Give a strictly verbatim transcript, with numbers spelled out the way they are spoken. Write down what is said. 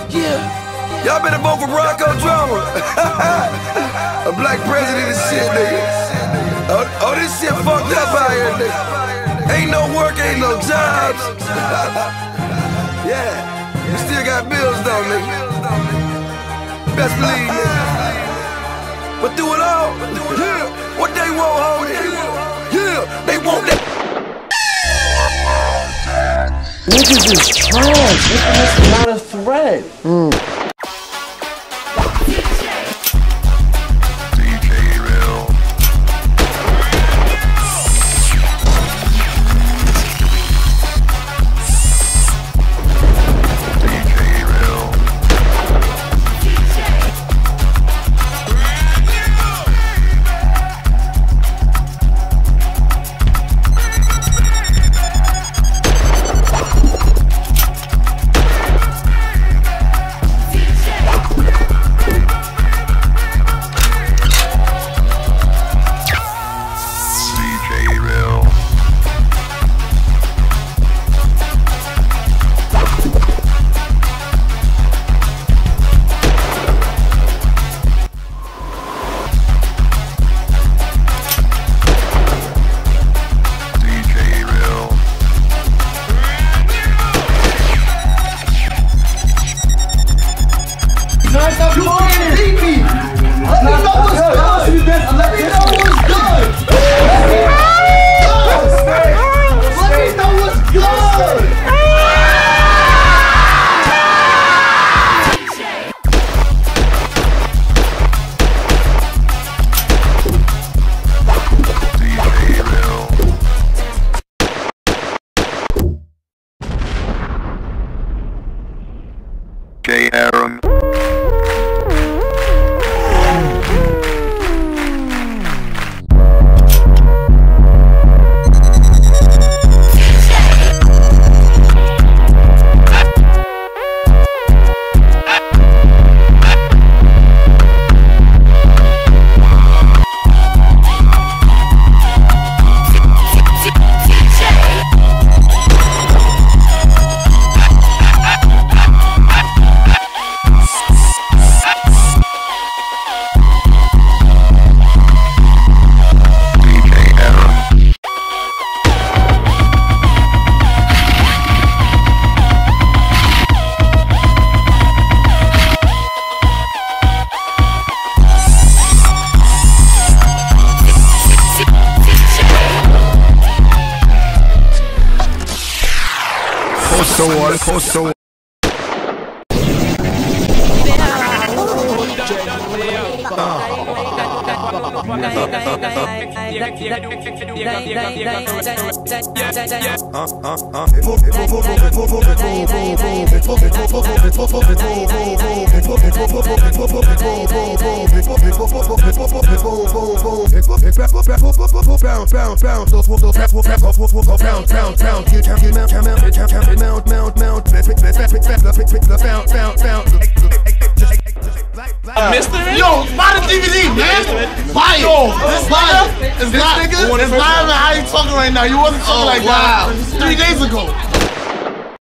Yeah. Y'all better vote for Bronco Drama. A black president and shit, nigga. Oh, oh, this shit fucked up out here, nigga. Ain't no work, ain't no jobs. Yeah. We still got bills though, nigga. Best believe, nigga. But through it all, yeah, what they want, homie? Yeah, they want that. Niggas is trash. Niggas is not a threat. Mm. Aaron. So what? So what? Mystery? Yo, buy the D V D, man! Buy it! Yo, this nigga is not, it's not even how you talking right now. You wasn't talking like that three days ago.